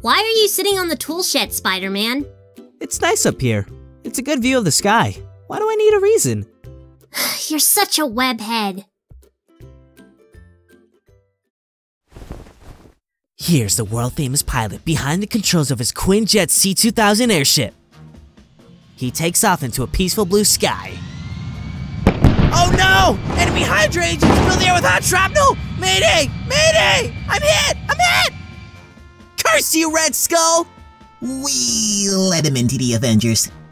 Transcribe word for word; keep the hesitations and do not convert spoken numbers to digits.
Why are you sitting on the tool shed, Spider-Man? It's nice up here. It's a good view of the sky. Why do I need a reason? You're such a webhead. Here's the world-famous pilot behind the controls of his Quinjet C two thousand airship. He takes off into a peaceful blue sky. Oh no! Enemy Hydra agents fill the air with hot shrapnel! Mayday! Mayday! I'm hit! I'm hit! Curse you, Red Skull! We let him into the Avengers.